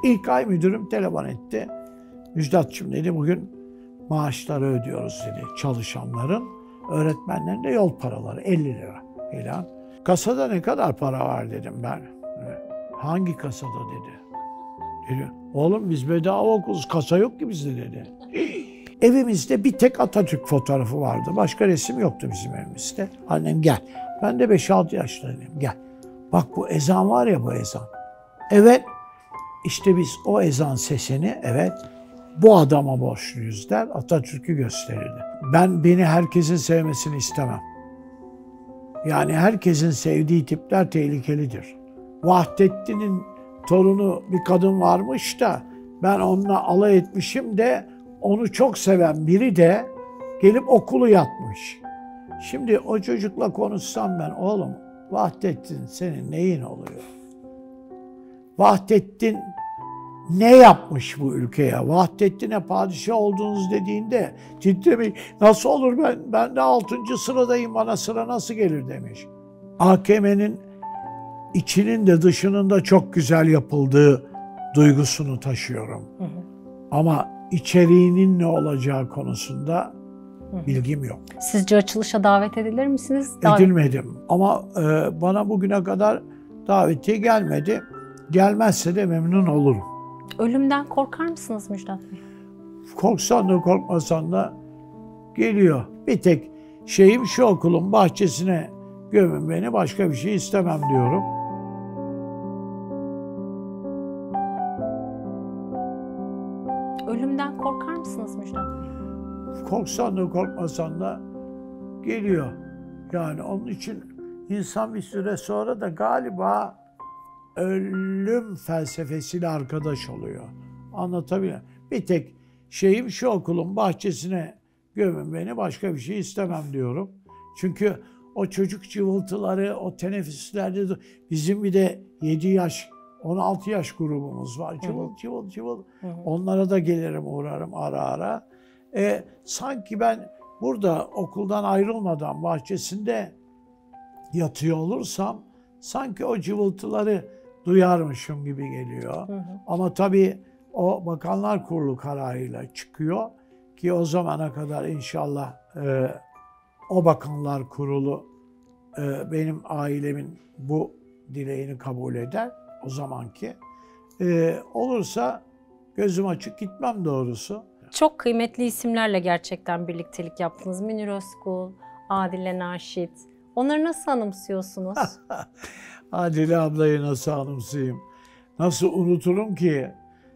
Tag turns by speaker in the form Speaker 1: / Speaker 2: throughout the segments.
Speaker 1: İlk ay müdürüm telefon etti. Müjdatçım dedi, bugün maaşları ödüyoruz dedi çalışanların. Öğretmenlerin de yol paraları 50 lira falan. Kasada ne kadar para var dedim ben. Hangi kasada dedi. Dedi, oğlum biz bedava okuluz, kasa yok ki bizde dedi. Evimizde bir tek Atatürk fotoğrafı vardı. Başka resim yoktu bizim evimizde. Annem gel. Ben de 5-6 yaşlarındayım. Gel. Bak bu ezan var ya, bu ezan. Evet. İşte biz o ezan sesini bu adama borçluyuz der. Atatürk'ü gösterirdi. Beni herkesin sevmesini istemem. Yani herkesin sevdiği tipler tehlikelidir. Vahdettin'in torunu bir kadın varmış da ben onunla alay etmişim de onu çok seven biri de gelip okulu yatmış. Şimdi o çocukla konuşsam ben, oğlum Vahdettin senin neyin oluyor? Vahdettin ne yapmış bu ülkeye? Vahdettin'e padişah olduğunuz dediğinde titremeyin. Nasıl olur, ben de 6. sıradayım, bana sıra nasıl gelir demiş. AKM'nin içinin de dışının da çok güzel yapıldığı duygusunu taşıyorum. Hı hı. Ama içeriğinin ne olacağı konusunda bilgim yok.
Speaker 2: Sizce açılışa davet edilir misiniz?
Speaker 1: Edilmedim ama bana bugüne kadar davetiye gelmedi. Gelmezse de memnun olurum.
Speaker 2: Ölümden korkar mısınız Müjdat Bey?
Speaker 1: Korksan da korkmasan da geliyor. Bir tek şeyim şu, okulun bahçesine gömün beni, başka bir şey istemem diyorum.
Speaker 2: Ölümden korkar mısınız Müjdat Bey?
Speaker 1: Korksan da korkmasan da geliyor. Yani onun için insan bir süre sonra da galiba ölüm felsefesiyle arkadaş oluyor. Anlatabiliyor muyum? Bir tek şeyim şu, okulun bahçesine gömün beni, başka bir şey istemem diyorum. Çünkü o çocuk cıvıltıları, o teneffüslerde bizim bir de 7 yaş, 16 yaş grubumuz var. Cıvıl cıvıl cıvıl. Onlara da gelirim, uğrarım ara ara. Sanki ben burada okuldan ayrılmadan bahçesinde yatıyor olursam sanki o cıvıltıları duyarmışım gibi geliyor. Ama tabii o Bakanlar Kurulu kararıyla çıkıyor ki o zamana kadar inşallah o Bakanlar Kurulu benim ailemin bu dileğini kabul eder o zamanki. Olursa gözüm açık gitmem doğrusu.
Speaker 2: Çok kıymetli isimlerle gerçekten birliktelik yaptınız. Münir Özkul, Adile Naşit. Onları nasıl anımsıyorsunuz?
Speaker 1: Adile ablayı nasıl anımsayayım? Nasıl unuturum ki?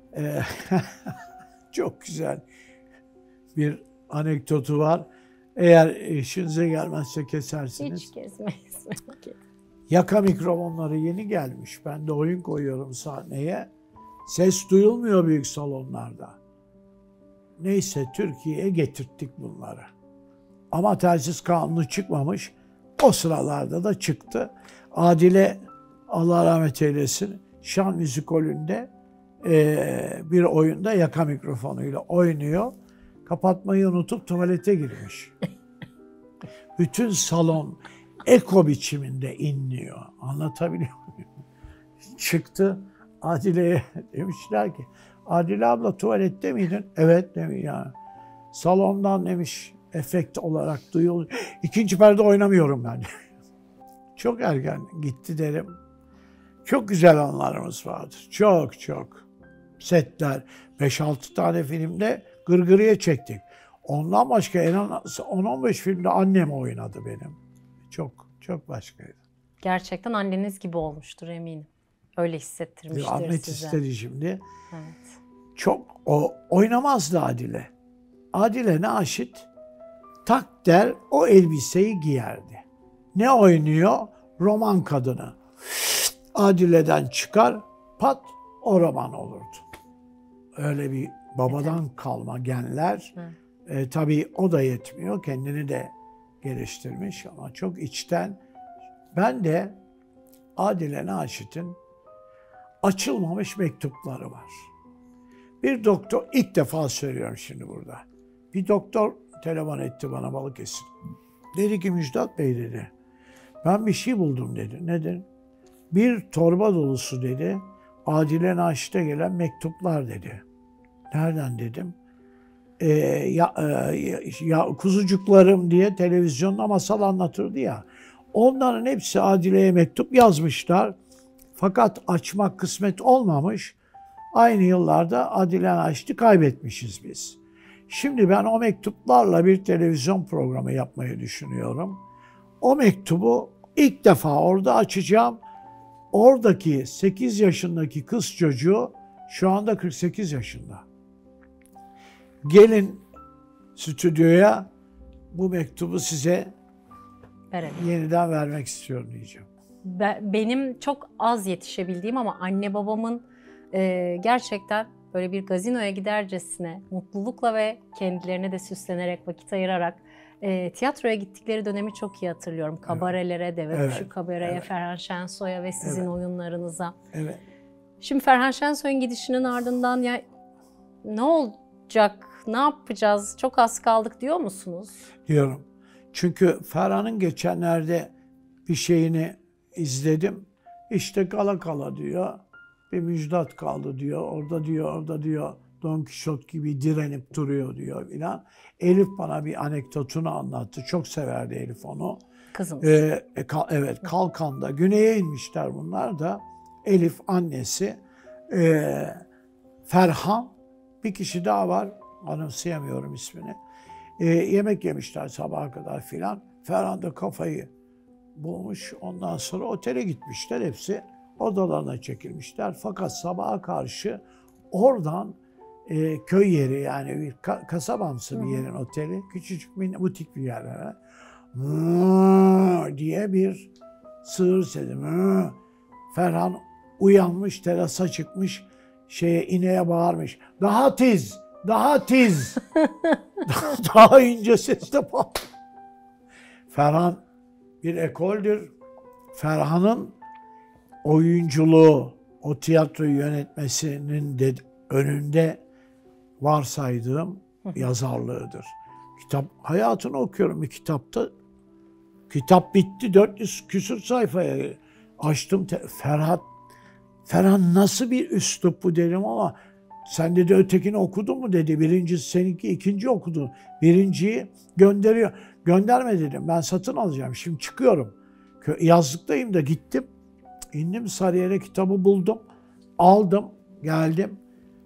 Speaker 1: Çok güzel bir anekdotu var. Eğer işinize gelmezse kesersiniz.
Speaker 2: Hiç kesmeyiz.
Speaker 1: Yaka mikrofonları yeni gelmiş. Ben de oyun koyuyorum sahneye. Ses duyulmuyor büyük salonlarda. Neyse Türkiye'ye getirttik bunları. Ama telsiz kanunu çıkmamış. O sıralarda da çıktı. Adile, Allah rahmet eylesin, Şan Müzikolü'nde bir oyunda yaka mikrofonuyla oynuyor. Kapatmayı unutup tuvalete girmiş. Bütün salon eko biçiminde inliyor. Anlatabiliyor muyum? Çıktı Adile'ye, demişler ki, Adile abla tuvalette miydin? Evet demiş yani. Salondan demiş efekt olarak duyuluyor. İkinci perde oynamıyorum ben. Çok erken gitti derim. Çok güzel anlarımız vardır. Çok çok. Setler. 5-6 tane filmde gırgırıya çektik. Ondan başka en az 10-15 filmde annem oynadı benim. Çok çok başkaydı.
Speaker 2: Gerçekten anneniz gibi olmuştur eminim. Öyle hissettirmiştir
Speaker 1: Ahmet
Speaker 2: size.
Speaker 1: istedi şimdi.
Speaker 2: Evet.
Speaker 1: Çok oynamazdı Adile. Adile Naşit tak der o elbiseyi giyerdi. Ne oynuyor? Roman kadını. Adile'den çıkar, pat o roman olurdu. Öyle bir babadan kalma genler. Tabii o da yetmiyor. Kendini de geliştirmiş ama çok içten. Ben de Adile Naşit'in açılmamış mektupları var. Bir doktor, ilk defa söylüyorum şimdi burada. Bir doktor telefon etti bana Balıkesir. Dedi ki Müjdat Bey dedi, ben bir şey buldum dedi. Nedir? Bir torba dolusu dedi, Adile Naşit'e gelen mektuplar dedi. Nereden dedim. Ya kuzucuklarım diye televizyonda masal anlatırdı ya. Onların hepsi Adile'ye mektup yazmışlar. Fakat açmak kısmet olmamış. Aynı yıllarda Adile Naşit'i kaybetmişiz biz. Şimdi ben o mektuplarla bir televizyon programı yapmayı düşünüyorum. O mektubu ilk defa orada açacağım. Oradaki 8 yaşındaki kız çocuğu şu anda 48 yaşında. Gelin stüdyoya, bu mektubu size yeniden vermek istiyorum diyeceğim.
Speaker 2: Benim çok az yetişebildiğim ama anne babamın gerçekten böyle bir gazinoya gidercesine mutlulukla ve kendilerine de süslenerek, vakit ayırarak tiyatroya gittikleri dönemi çok iyi hatırlıyorum. Kabarelere, Deve Kuşu Kabare'ye, Ferhan Şensoy'a ve sizin oyunlarınıza.
Speaker 1: Evet.
Speaker 2: Şimdi Ferhan Şensoy'un gidişinin ardından ya ne olacak, ne yapacağız, çok az kaldık diyor musunuz?
Speaker 1: Diyorum. Çünkü Ferhan'ın geçenlerde bir şeyini izledim. İşte kala kala diyor. Bir Müjdat kaldı diyor. Orada diyor Don Kişot gibi direnip duruyor diyor filan. Elif bana bir anekdotunu anlattı. Çok severdi Elif onu.
Speaker 2: Kızım.
Speaker 1: Evet, Kalkan'da. Güney'e inmişler bunlar da. Elif annesi. Ferhan. Bir kişi daha var. Anımsayamıyorum ismini. Yemek yemişler sabaha kadar filan. Ferhan da kafayı bulmuş. Ondan sonra otele gitmişler hepsi. Odalarına çekilmişler. Fakat sabaha karşı oradan köy yeri, yani bir kasabamsı bir yerin oteli. Küçücük bir butik bir yer. Diye bir sığır sesi. Ferhan uyanmış, terasa çıkmış. İneğe bağırmış. Daha tiz! Daha tiz! Daha ince sesle bağır. Ferhan bir ekoldür. Ferhan'ın oyunculuğu, o tiyatroyu yönetmesinin de önünde varsaydığım yazarlığıdır. Hayatını okuyorum bir kitapta. Kitap bitti, 400 küsur sayfaya açtım. Ferhan nasıl bir üslup bu dedim ama sen dedi ötekini okudun mu dedi. Birincisi seninki, ikinci okudun. Birinciyi gönderiyor. Gönderme dedim, ben satın alacağım. Şimdi çıkıyorum. Yazlıktayım da gittim. İndim Sarıyer'e, kitabı buldum. Aldım, geldim.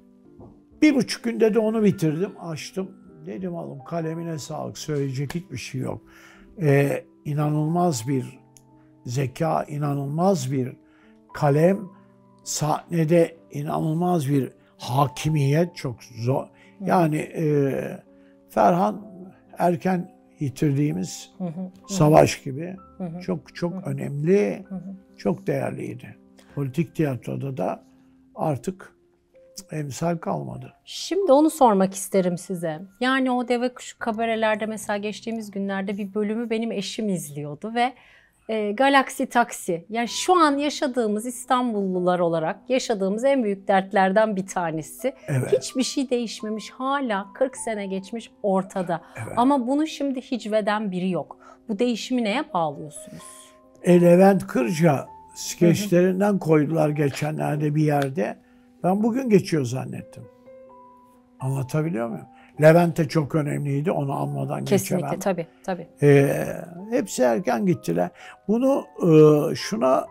Speaker 1: 1,5 günde de onu bitirdim. Açtım. Dedim oğlum kalemine sağlık. Söyleyecek hiçbir şey yok. İnanılmaz bir zeka, inanılmaz bir kalem. Sahnede inanılmaz bir hakimiyet, çok zor. Yani Ferhan erken yitirdiğimiz Savaş gibi çok önemli, çok değerliydi. Politik tiyatroda da artık emsal kalmadı.
Speaker 2: Şimdi onu sormak isterim size. Yani o Deve Kuşu kabarelerde mesela geçtiğimiz günlerde bir bölümü benim eşim izliyordu ve Galaksi Taksi. Yani şu an yaşadığımız İstanbullular olarak yaşadığımız en büyük dertlerden bir tanesi.
Speaker 1: Evet.
Speaker 2: Hiçbir şey değişmemiş. Hala 40 sene geçmiş ortada.
Speaker 1: Evet.
Speaker 2: Ama bunu şimdi hicveden biri yok. Bu değişimi neye bağlıyorsunuz?
Speaker 1: Levent Kırca skeçlerinden koydular geçenlerde bir yerde. Ben bugün geçiyor zannettim. Anlatabiliyor muyum? Levent de çok önemliydi. Onu anmadan geçemem.
Speaker 2: Kesinlikle, tabii.
Speaker 1: Hepsi erken gittiler. Bunu şuna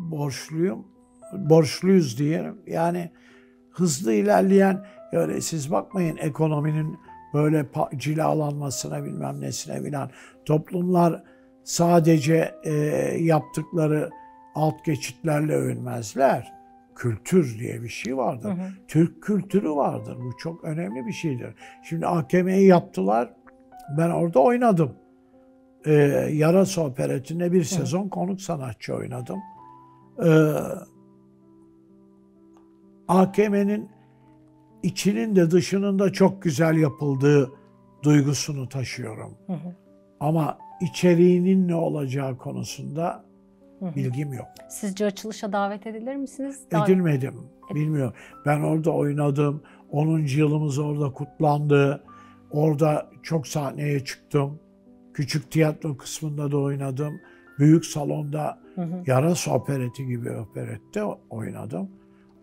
Speaker 1: borçluyuz diyelim. Yani hızlı ilerleyen, öyle siz bakmayın ekonominin böyle cilalanmasına bilmem nesine bilen toplumlar sadece yaptıkları alt geçitlerle övünmezler. Kültür diye bir şey vardır. Türk kültürü vardır. Bu çok önemli bir şeydir. Şimdi AKM'yi yaptılar. Ben orada oynadım. Yarasa Opereti'nde bir sezon konuk sanatçı oynadım. AKM'nin içinin de dışının da çok güzel yapıldığı duygusunu taşıyorum. Ama içeriğinin ne olacağı konusunda bilgim yok.
Speaker 2: Sizce açılışa davet edilir misiniz?
Speaker 1: Edilmedim. Bilmiyorum. Ben orada oynadım. 10. yılımız orada kutlandı. Orada çok sahneye çıktım. Küçük tiyatro kısmında da oynadım. Büyük salonda Yarasa Opereti gibi operette oynadım.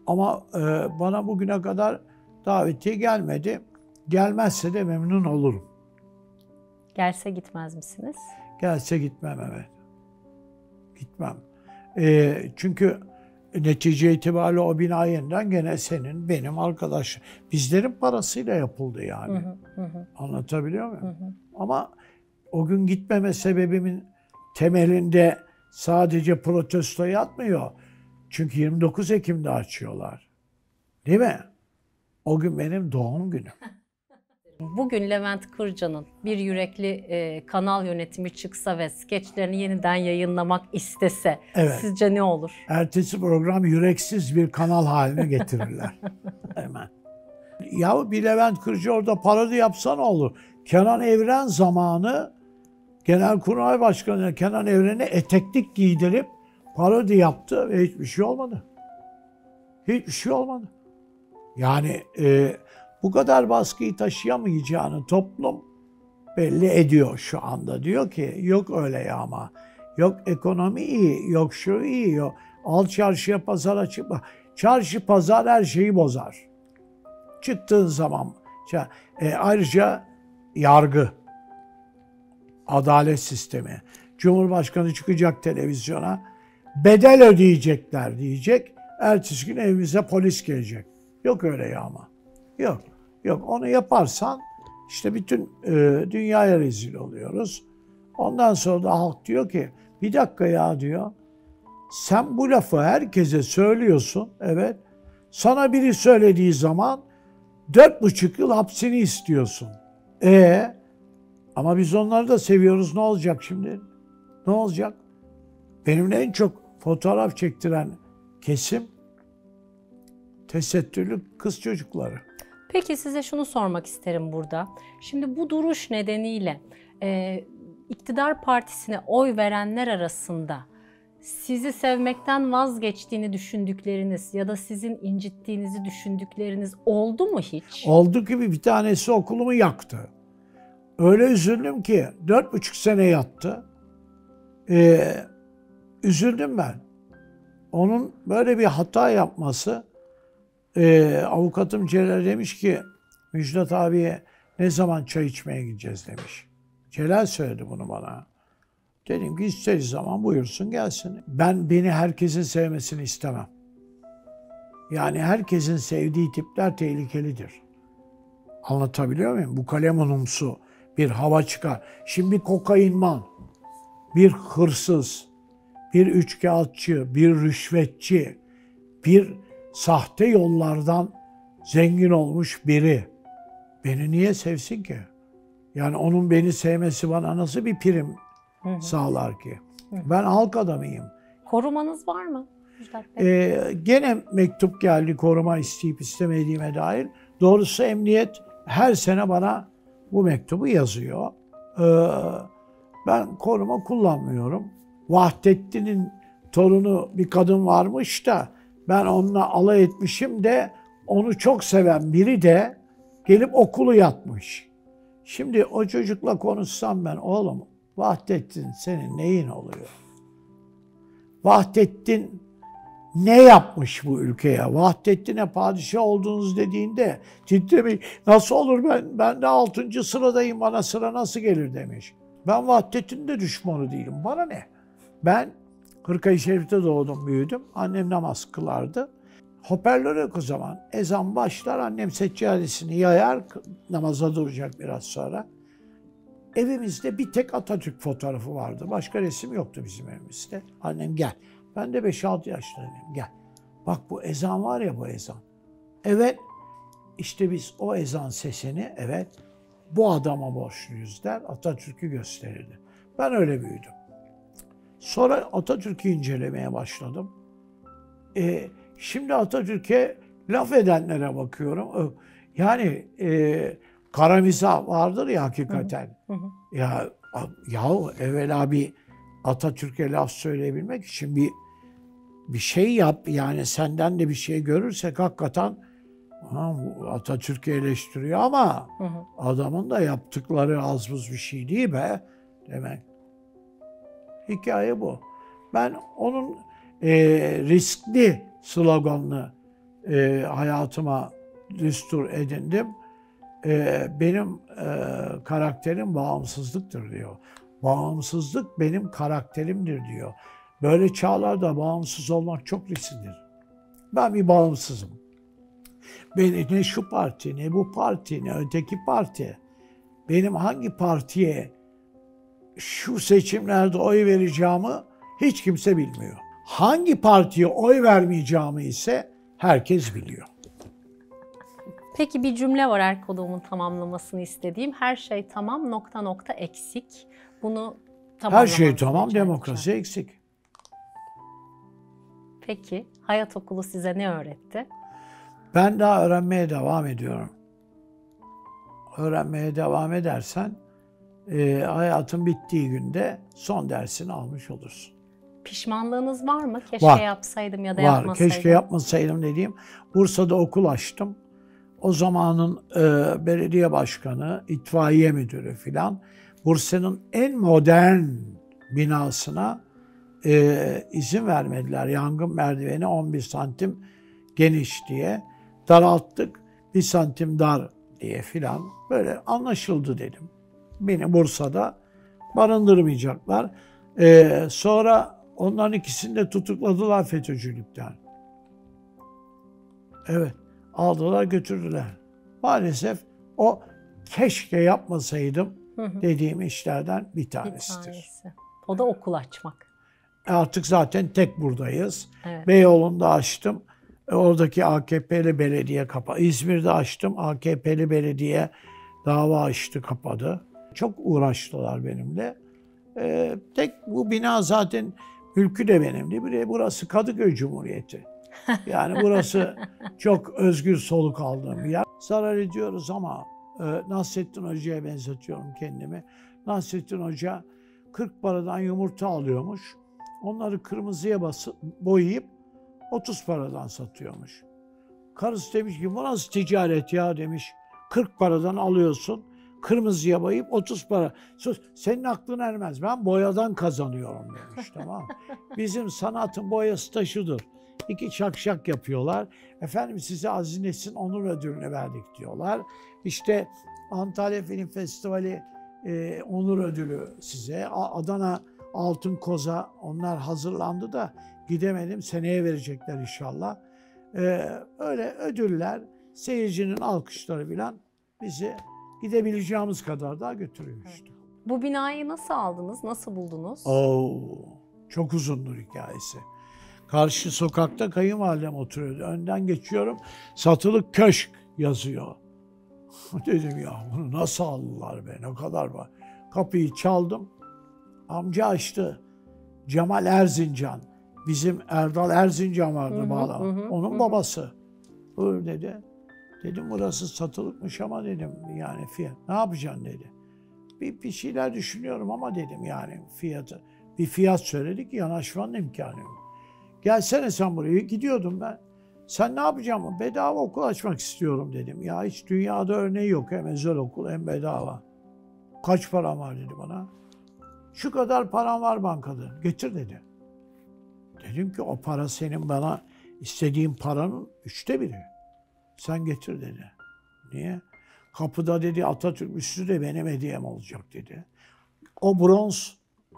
Speaker 1: Ama bana bugüne kadar davetiye gelmedi. Gelmezse de memnun olurum.
Speaker 2: Gelse gitmez misiniz?
Speaker 1: Gelse gitmem, evet. Gitmem. Çünkü netice itibariyle o bina yeniden gene senin, benim arkadaş. Bizlerin parasıyla yapıldı yani. Anlatabiliyor muyum? Ama o gün gitmeme sebebimin temelinde sadece protesto yatmıyor. Çünkü 29 Ekim'de açıyorlar. Değil mi? O gün benim doğum günüm.
Speaker 2: Bugün Levent Kırca'nın Bir Yürekli kanal yönetimi çıksa ve skeçlerini yeniden yayınlamak istese
Speaker 1: Evet.
Speaker 2: sizce ne olur?
Speaker 1: Ertesi program yüreksiz bir kanal haline getirirler. Hemen. Ya bir Levent Kırcı orada parodi yapsa ne olur? Kenan Evren zamanı Genelkurmay Başkanı Kenan Evren'e eteklik giydirip parodi yaptı ve hiçbir şey olmadı. Hiçbir şey olmadı. Yani bu kadar baskıyı taşıyamayacağını toplum belli ediyor şu anda. Diyor ki yok öyle ya ama. Yok ekonomi iyi, yok şu iyi, yok. Al çarşıya pazara çıkma. Çarşı pazar her şeyi bozar. Çıktığın zaman. Ayrıca yargı, adalet sistemi. Cumhurbaşkanı çıkacak televizyona. Bedel ödeyecekler diyecek. Ertesi gün evimize polis gelecek. Yok öyle ya ama. Yok. Yok onu yaparsan işte bütün dünyaya rezil oluyoruz. Ondan sonra da halk diyor ki bir dakika ya diyor. Sen bu lafı herkese söylüyorsun. Evet. Sana biri söylediği zaman 4,5 yıl hapsini istiyorsun. Ama biz onları da seviyoruz. Ne olacak şimdi? Ne olacak? Benimle en çok fotoğraf çektiren kesim tesettürlü kız çocukları.
Speaker 2: Peki size şunu sormak isterim burada. Şimdi bu duruş nedeniyle iktidar partisine oy verenler arasında sizi sevmekten vazgeçtiğini düşündükleriniz ya da sizin incittiğinizi düşündükleriniz oldu mu hiç?
Speaker 1: Oldu gibi bir tanesi okulumu yaktı. Öyle üzüldüm ki 4,5 sene yattı. Üzüldüm ben. Onun böyle bir hata yapması, avukatım Celal demiş ki Müjdat abiye ne zaman çay içmeye gideceğiz demiş. Celal söyledi bunu bana. Dedim ki istediği zaman buyursun gelsin. Beni herkesin sevmesini istemem. Yani herkesin sevdiği tipler tehlikelidir. Anlatabiliyor muyum? Bu kalemunumsu bir hava çıkar. Şimdi bir kokainman, bir hırsız, bir üçkağıtçı, bir rüşvetçi, bir sahte yollardan zengin olmuş biri beni niye sevsin ki? Yani onun beni sevmesi bana nasıl bir prim sağlar ki? Ben halk adamıyım.
Speaker 2: Korumanız var mı Müjdat Bey?
Speaker 1: Gene mektup geldi koruma isteyip istemediğime dair. Doğrusu emniyet her sene bana bu mektubu yazıyor. Ben koruma kullanmıyorum. Vahdettin'in torunu bir kadın varmış da ben onunla alay etmişim de onu çok seven biri de gelip okulu yatmış. Şimdi o çocukla konuşsam ben oğlum Vahdettin senin neyin oluyor? Vahdettin ne yapmış bu ülkeye? Vahdettin'e padişah olduğunuz dediğinde titremeyi nasıl olur ben de 6. sıradayım bana sıra nasıl gelir demiş. Ben Vahdettin'in de düşmanı değilim. Bana ne? Ben Hırkayı Şerif'te doğdum büyüdüm. Annem namaz kılardı. Hoparlör yok o zaman. Ezan başlar annem seccadesini yayar namaza duracak biraz sonra. Evimizde bir tek Atatürk fotoğrafı vardı. Başka resim yoktu bizim evimizde. Annem gel. Ben de 5-6 yaşlarındayım. Gel. Bak bu ezan var ya bu ezan. Evet. İşte biz o ezan sesini evet bu adama borçluyuz der. Atatürk'ü gösterirdi. Ben öyle büyüdüm. Sonra Atatürk'ü incelemeye başladım. Şimdi Atatürk'e laf edenlere bakıyorum. Yani kara mizah vardır ya hakikaten. Ya evvela bir Atatürk'e laf söyleyebilmek için bir şey yap. Yani senden de bir şey görürsek hakikaten Atatürk'ü eleştiriyor ama adamın da yaptıkları az buz bir şey değil be demek. Hikaye bu. Ben onun riskli sloganını hayatıma düstur edindim. Benim karakterim bağımsızlıktır diyor. Bağımsızlık benim karakterimdir diyor. Böyle çağlarda bağımsız olmak çok risklidir. Ben bir bağımsızım. Beni ne şu parti, ne bu parti, ne öteki parti. Benim hangi partiye şu seçimlerde oy vereceğimi hiç kimse bilmiyor. Hangi partiye oy vermeyeceğimi ise herkes biliyor.
Speaker 2: Peki bir cümle var Erkodom'un tamamlamasını istediğim. Her şey tamam, nokta nokta eksik. Bunu
Speaker 1: Her
Speaker 2: tamamlamanızı
Speaker 1: şey tamam,
Speaker 2: rica
Speaker 1: demokrasi
Speaker 2: edeceğim.
Speaker 1: eksik.
Speaker 2: Peki hayat okulu size ne öğretti?
Speaker 1: Ben daha öğrenmeye devam ediyorum. Öğrenmeye devam edersen hayatın bittiği günde son dersini almış olursun.
Speaker 2: Pişmanlığınız var mı? Keşke
Speaker 1: Var.
Speaker 2: yapsaydım ya da
Speaker 1: Var.
Speaker 2: yapmasaydım.
Speaker 1: Keşke yapmasaydım dediğim. Bursa'da okul açtım. O zamanın belediye başkanı, itfaiye müdürü filan Bursa'nın en modern binasına izin vermediler. Yangın merdiveni 11 santim geniş diye. Daralttık. 1 santim dar diye filan. Böyle anlaşıldı dedim. Beni Bursa'da barındırmayacaklar. Sonra onların ikisini de tutukladılar FETÖ'cülükten. Evet. Aldılar götürdüler. Maalesef o keşke yapmasaydım dediğim işlerden bir
Speaker 2: Bir
Speaker 1: tanesidir.
Speaker 2: tanesi. O da okul açmak.
Speaker 1: Artık zaten tek buradayız.
Speaker 2: Evet.
Speaker 1: Beyoğlu'nda açtım. Oradaki AKP'li belediye kapadı. İzmir'de açtım. AKP'li belediye dava açtı, kapadı. Çok uğraştılar benimle. Tek bu bina zaten mülkü de benimdi. Bir de burası Kadıköy Cumhuriyeti. Yani burası çok özgür soluk aldığım bir yer. Zarar ediyoruz ama Nasrettin Hoca'ya benzetiyorum kendimi. Nasrettin Hoca 40 paradan yumurta alıyormuş. Onları kırmızıya boyayıp 30 paradan satıyormuş. Karısı demiş ki bu nasıl ticaret ya demiş. 40 paradan alıyorsun, kırmızıya boyayıp 30 para. Sus, senin aklın ermez. Ben boyadan kazanıyorum demiş, tamam mı? Bizim sanatın boyası da şudur. 2 şak yapıyorlar. Efendim size Aziz Nesin Onur Ödülünü verdik diyorlar. İşte Antalya Film Festivali Onur Ödülü size. Adana Altın Koza, onlar hazırlandı da gidemedim. Seneye verecekler inşallah. Öyle ödüller, seyircinin alkışları filan bizi gidebileceğimiz kadar daha götürüyor işte.
Speaker 2: Bu binayı nasıl aldınız? Nasıl buldunuz?
Speaker 1: Çok uzundur hikayesi. Karşı sokakta kayınvalidem oturuyordu. Önden geçiyorum, satılık köşk yazıyor. Dedim ya bunu nasıl aldılar be, ne kadar var. Kapıyı çaldım. Amca açtı. Cemal Erzincan. Bizim Erdal Erzincan vardı bağlı. Onun babası. Buyur dedi. Dedim burası satılıkmış ama dedim yani fiyat. Ne yapacaksın dedi. Bir şeyler düşünüyorum ama dedim yani fiyatı. Bir fiyat söyledik, yanaşmanın imkanı yok. Gelsene sen buraya. Gidiyordum ben. Sen ne yapacaksın? Bedava okul açmak istiyorum dedim. Ya hiç dünyada örneği yok. Hem özel okul hem bedava. Kaç param var dedi bana. Şu kadar param var bankada. Getir dedi. Dedim ki o para senin bana istediğin paranın 1/3. Sen getir dedi. Niye? Kapıda dedi Atatürk üstü de benim hediyem olacak dedi. O bronz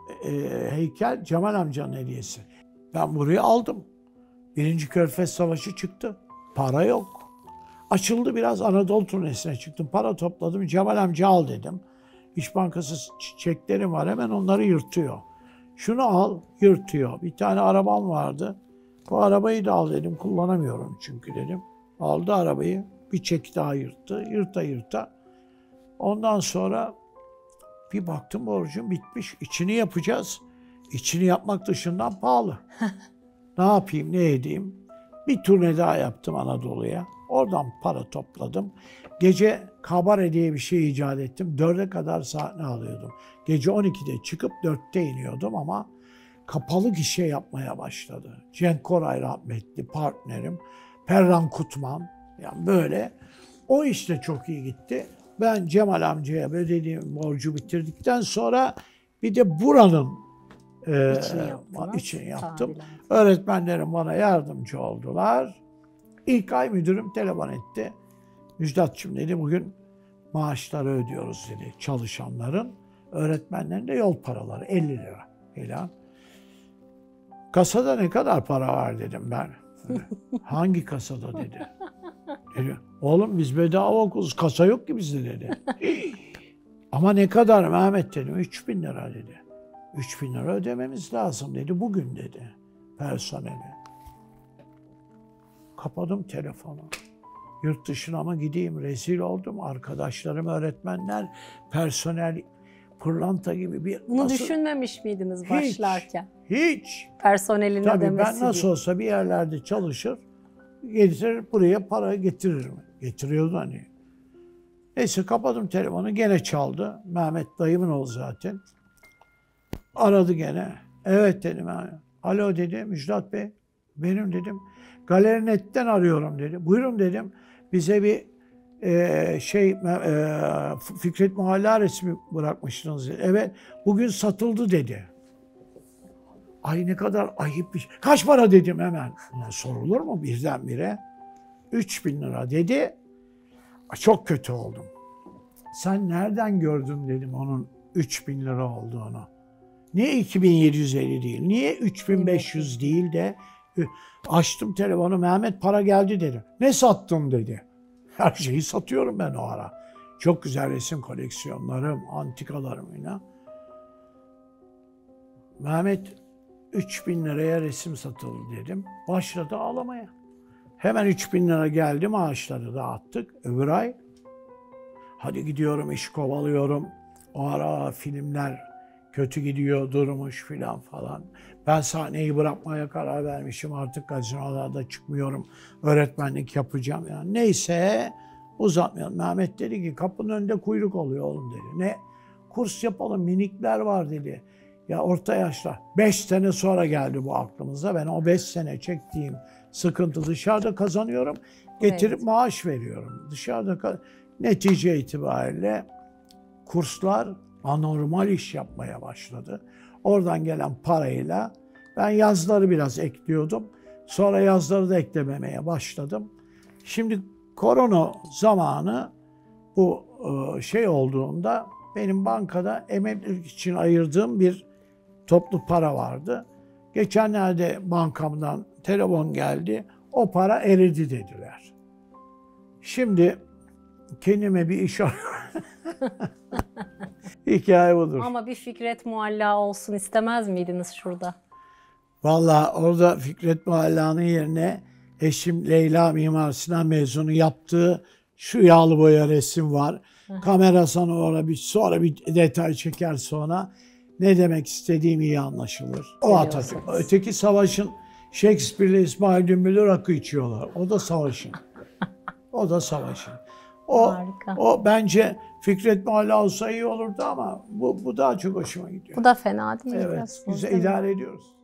Speaker 1: heykel Cemal amcanın hediyesi. Ben burayı aldım. 1. Körfez Savaşı çıktı. Para yok. Açıldı biraz, Anadolu turnesine çıktım. Para topladım. Cemal amca al dedim. İş Bankası çeklerim var, hemen onları yırtıyor. Şunu al, yırtıyor. Bir tane arabam vardı. Bu arabayı da al dedim. Kullanamıyorum çünkü dedim. Aldı arabayı. Bir çek daha yırttı. Yırta. Ondan sonra bir baktım borcum bitmiş. İçini yapacağız. İçini yapmak dışından pahalı. Ne yapayım, ne edeyim? Bir turne daha yaptım Anadolu'ya. Oradan para topladım. Gece kabare diye bir şey icat ettim. 4'e kadar sahne alıyordum. Gece 12'de çıkıp 4'te iniyordum ama kapalı gişe yapmaya başladı. Cenk Koray rahmetli partnerim. Perran Kutman. Yani böyle. O işte çok iyi gitti. Ben Cemal amcaya ödediğim borcu bitirdikten sonra bir de buranın için yaptım.
Speaker 2: Tadilat.
Speaker 1: Öğretmenlerim bana yardımcı oldular. İlk ay müdürüm telefon etti. Müjdatçım dedi, bugün maaşları ödüyoruz dedi çalışanların. Öğretmenlerin de yol paraları 50 lira falan. Kasada ne kadar para var dedim ben. Hangi kasada dedi. Dedi, oğlum biz bedava okuluz, kasa yok ki bizde dedi. Ama ne kadar Mehmet dedim, 3.000 lira dedi. 3.000 lira ödememiz lazım dedi bugün dedi personele. Kapadım telefonu. Yurt dışına mı gideyim, rezil oldum. Arkadaşlarım, öğretmenler, personel pırlanta gibi bir...
Speaker 2: Bunu düşünmemiş miydiniz başlarken?
Speaker 1: Hiç.
Speaker 2: Personelin
Speaker 1: Tabii
Speaker 2: ödemesi
Speaker 1: ben nasıl
Speaker 2: gibi.
Speaker 1: olsa bir yerlerde çalışır, getirir buraya para getiririm. Getiriyordu hani. Neyse kapadım telefonu, gene çaldı. Mehmet dayımın oğlu zaten. Aradı gene. Evet dedim. Alo dedi, Müjdat Bey. Benim dedim. Galerinet'ten arıyorum dedi. Buyurun dedim. Bize bir Fikret Muhalla resmi bırakmıştınız dedi. Evet, bugün satıldı dedi. Ay ne kadar ayıp bir şey. Kaç para dedim hemen. Sorulur mu birdenbire? 3.000 lira dedi. Çok kötü oldum. Sen nereden gördün dedim onun 3.000 lira olduğunu. Niye 2.750 değil? Niye 3.500 değil de açtım telefonu, Mehmet para geldi dedim. Ne sattın dedi. Her şeyi satıyorum ben o ara. Çok güzel resim koleksiyonlarım, antikalarım yine. Mehmet 3.000 liraya resim satıldı dedim. Başladı ağlamaya. Hemen 3.000 lira geldi, maaşları dağıttık. Öbür ay hadi gidiyorum, iş kovalıyorum. O ara filmler kötü gidiyor, durmuş filan falan. Ben sahneyi bırakmaya karar vermişim. Artık gazinolarda çıkmıyorum. Öğretmenlik yapacağım yani. Neyse uzatmayalım. Mehmet dedi ki kapının önünde kuyruk oluyor oğlum dedi. Ne? Kurs yapalım, minikler var dedi. Ya orta yaşta. 5 sene sonra geldi bu aklımıza. Ben o 5 sene çektiğim sıkıntı dışarıda kazanıyorum. Getirip evet, maaş veriyorum. Dışarıda netice itibariyle kurslar anormal iş yapmaya başladı. Oradan gelen parayla ben yazları biraz ekliyordum. Sonra yazları da eklememeye başladım. Şimdi korona zamanı bu olduğunda benim bankada emeklilik için ayırdığım bir toplu para vardı. Geçenlerde bankamdan telefon geldi. O para eridi dediler. Şimdi kendime bir iş arıyorum. Hikaye budur.
Speaker 2: Ama bir Fikret Muhalla olsun istemez miydiniz şurada?
Speaker 1: Vallahi orada Fikret Muhalla'nın yerine eşim Leyla Mimar Sinan mezunu yaptığı şu yağlı boya resim var. Kamera sana sonra bir detay çeker sonra. Ne demek istediğim iyi anlaşılır. O Atatürk. Öteki savaşın Shakespeare'le İsmail Dümbüllü rakı içiyorlar. O da savaşın. O da savaşın. O bence Fikret Muhalla olsa iyi olurdu ama bu daha çok hoşuma gidiyor.
Speaker 2: Bu da fena değil.
Speaker 1: Evet, güzel idare ediyoruz.